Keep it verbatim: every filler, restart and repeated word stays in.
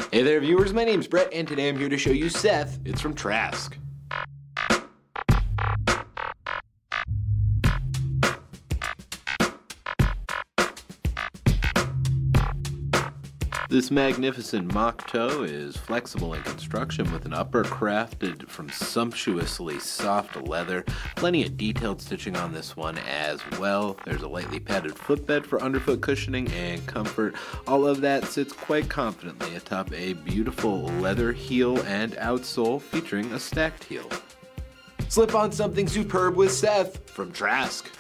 Hey there viewers, my name's Brett and today I'm here to show you Seth. It's from Trask. This magnificent mock toe is flexible in construction with an upper crafted from sumptuously soft leather. Plenty of detailed stitching on this one as well. There's a lightly padded footbed for underfoot cushioning and comfort. All of that sits quite confidently atop a beautiful leather heel and outsole featuring a stacked heel. Slip on something superb with Seth from Trask.